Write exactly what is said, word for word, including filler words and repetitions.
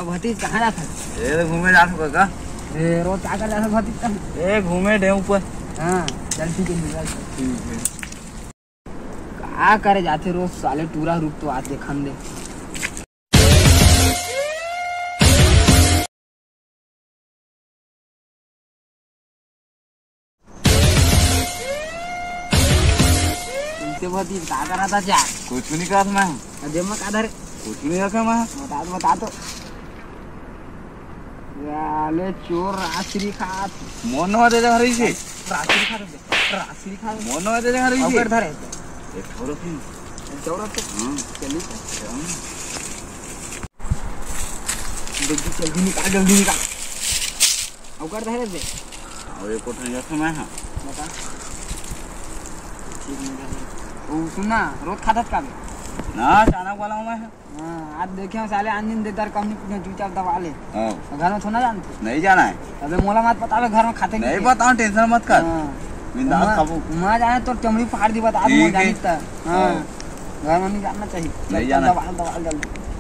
अब भतीज कहाँ जाता है? ए घूमे जा सको का? ए रोज क्या कर जाता भतीज तुम? ए घूमे डे ऊपर। हाँ चल ठीक है ठीक है। क्या करे जाते रोज साले टूरा रूप तो आज देखन दे। भतीज क्या कर रहा था? क्या कुछ नहीं कर मैं अजय मैं काधर कुछ नहीं रखा मैं बता दो बता दो याले चोर राशि खात मोनो दे दे हरी से राशि खा दे राशि खा मोनो दे दे हरी से अगर धरे एक छोरो थी चौरा से हां चली जल्दी जल्दी निकाल जल्दी निकाल अगर धरे दे और ये कोठरी रखा मैं हां बता ठीक नहीं ओ सुनना रोज खाता का ना अचानक वाला हूं मैं हां आज देखे साले आंजिन देदार कंपनी पूछने चुपचाप दबा ले हां घर में थोड़ा जानते नहीं जाना है अबे मोला मत बतावे घर में खाते नहीं बताओ टेंशन मत कर बिंदास खाबो मां जाने तो चमड़ी फाड़ दी बता मो जानिस त हां घर में नहीं जाना चाहिए नहीं जाना दबा दबा जल्दी